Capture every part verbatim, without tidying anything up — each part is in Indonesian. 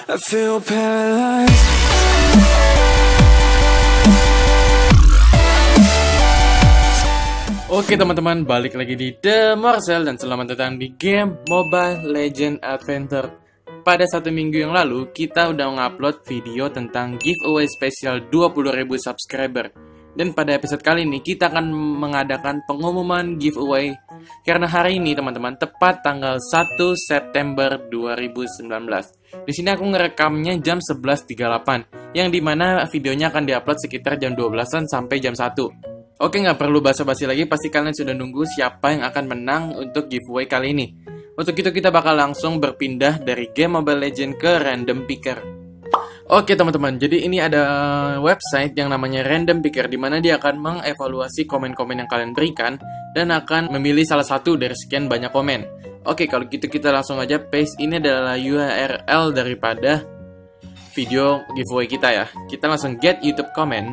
I feel paralyzed. Oke teman-teman, balik lagi di The Morsel dan selamat datang di game Mobile Legends Adventure. Pada satu minggu yang lalu, kita udah ngupload video tentang giveaway spesial dua puluh ribu subscriber. Dan pada episode kali ini, kita akan mengadakan pengumuman giveaway. Karena hari ini teman-teman, tepat tanggal satu September dua ribu sembilan belas. Di sini aku ngerekamnya jam sebelas tiga puluh delapan, yang dimana videonya akan diupload sekitar jam dua belasan sampai jam satu. Oke, nggak perlu basa-basi lagi, pasti kalian sudah nunggu siapa yang akan menang untuk giveaway kali ini. Untuk itu kita bakal langsung berpindah dari game Mobile Legends ke Random Picker. Oke teman-teman, jadi ini ada website yang namanya Random Picker, di mana dia akan mengevaluasi komen-komen yang kalian berikan dan akan memilih salah satu dari sekian banyak komen. Oke, kalau gitu kita langsung aja paste. Ini adalah U R L daripada video giveaway kita ya. Kita langsung get YouTube comment.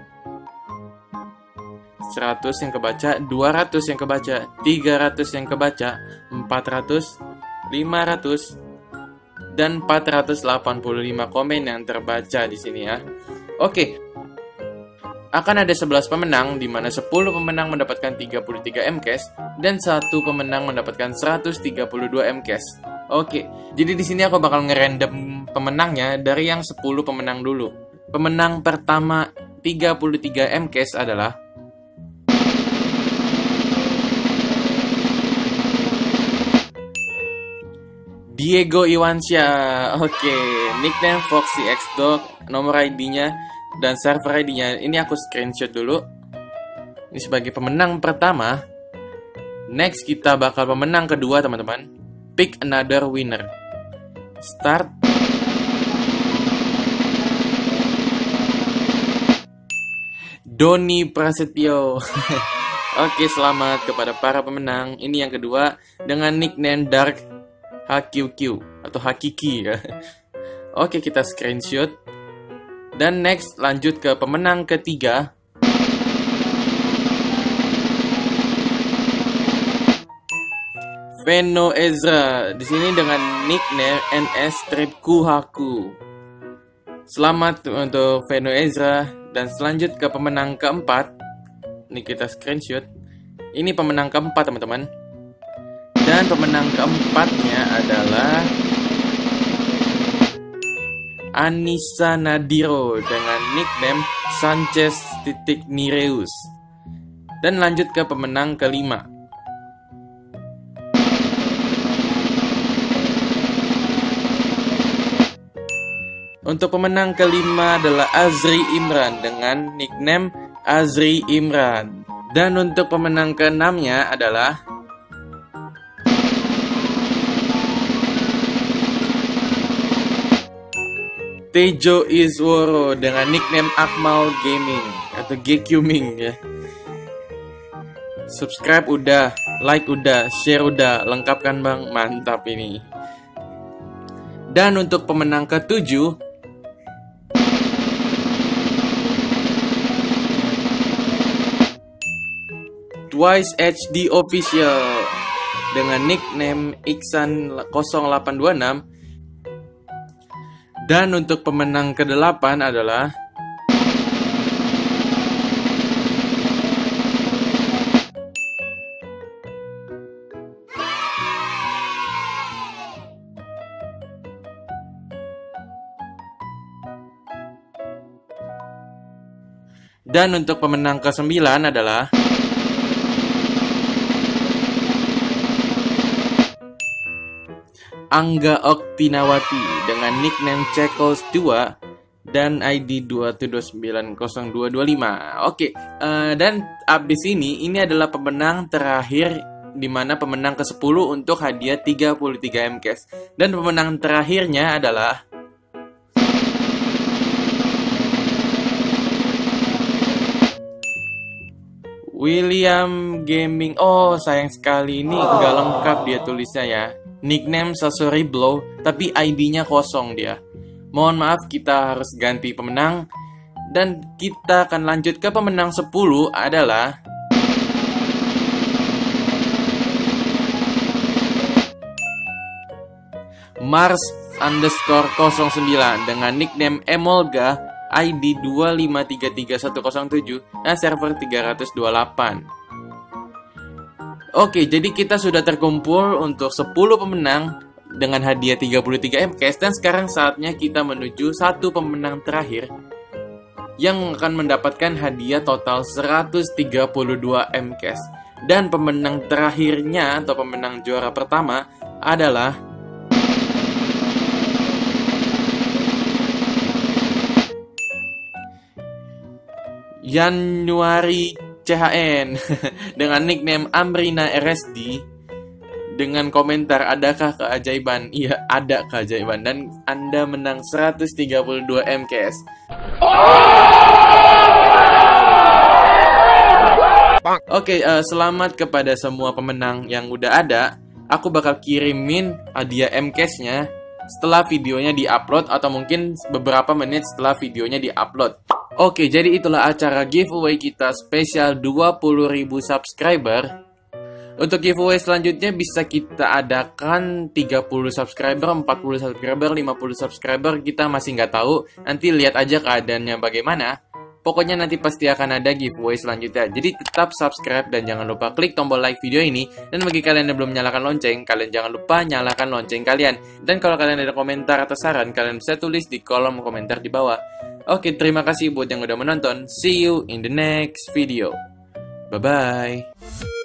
seratus yang kebaca, dua ratus yang kebaca, tiga ratus yang kebaca, empat ratus, lima ratus, dan empat ratus delapan puluh lima komen yang terbaca di sini ya. Oke. Akan ada sebelas pemenang, di mana sepuluh pemenang mendapatkan tiga puluh tiga M cash dan satu pemenang mendapatkan seratus tiga puluh dua M cash. Oke. Jadi di sini aku bakal ngerandom pemenangnya dari yang sepuluh pemenang dulu. Pemenang pertama tiga puluh tiga M cash adalah Diego Iwansyah. Oke, nickname Foxy X Dog, nomor I D-nya dan server I D-nya ini aku screenshot dulu. Ini sebagai pemenang pertama. Next kita bakal pemenang kedua teman-teman. Pick another winner. Start. Doni Prasetyo. Oke, selamat kepada para pemenang. Ini yang kedua dengan nickname Dark H Q Q atau Hakiki ya. Oke, kita screenshot. Dan next lanjut ke pemenang ketiga. Veno Ezra di sini dengan nickname N S Strip Kuhaku. Selamat untuk Veno Ezra. Dan selanjut ke pemenang keempat. Ini kita screenshot. Ini pemenang keempat teman-teman. Dan pemenang keempatnya adalah Anissa Nadiro dengan nickname Sanchez titik Nireus. Dan lanjut ke pemenang kelima. Untuk pemenang kelima adalah Azri Imran dengan nickname Azri Imran. Dan untuk pemenang keenamnya adalah Tejo Isworo dengan nickname Akmal Gaming atau G Q Ming ya. Subscribe udah, like udah, share udah, lengkap kan bang? Mantap ini. Dan untuk pemenang ketujuh Twice H D Official dengan nickname Iksan nol delapan dua enam. Dan untuk pemenang kedelapan adalah Dan untuk pemenang kesembilan adalah Angga Oktinawati dengan nickname Cekos dua dan I D dua tujuh dua sembilan nol dua dua lima. Oke, uh, dan abis ini ini adalah pemenang terakhir, di mana pemenang kesepuluh untuk hadiah tiga puluh tiga M cash. Dan pemenang terakhirnya adalah William Gaming. Oh, sayang sekali ini nggak lengkap dia tulisnya ya. Nickname Sasori Blow, tapi I D-nya kosong dia. Mohon maaf, kita harus ganti pemenang. Dan kita akan lanjut ke pemenang sepuluh adalah Mars underscore nol sembilan dengan nickname Emolga I D dua lima tiga tiga satu nol tujuh dan server tiga dua delapan. Oke, jadi kita sudah terkumpul untuk sepuluh pemenang dengan hadiah tiga puluh tiga M cash, dan sekarang saatnya kita menuju satu pemenang terakhir yang akan mendapatkan hadiah total seratus tiga puluh dua M cash. Dan pemenang terakhirnya atau pemenang juara pertama adalah Januari C H N dengan nickname Amrina R S D dengan komentar, adakah keajaiban? Iya, ada keajaiban, dan Anda menang seratus tiga puluh dua M cash. Oke, uh, selamat kepada semua pemenang yang udah ada. Aku bakal kirimin hadiah M cash-nya setelah videonya di-upload atau mungkin beberapa menit setelah videonya di-upload. Oke, jadi itulah acara giveaway kita spesial dua puluh ribu subscriber. Untuk giveaway selanjutnya bisa kita adakan tiga puluh subscriber, empat puluh subscriber, lima puluh subscriber, kita masih nggak tahu. Nanti lihat aja keadaannya bagaimana. Pokoknya nanti pasti akan ada giveaway selanjutnya. Jadi tetap subscribe dan jangan lupa klik tombol like video ini. Dan bagi kalian yang belum nyalakan lonceng, kalian jangan lupa nyalakan lonceng kalian. Dan kalau kalian ada komentar atau saran, kalian bisa tulis di kolom komentar di bawah. Oke, terima kasih buat yang udah menonton. See you in the next video. Bye-bye.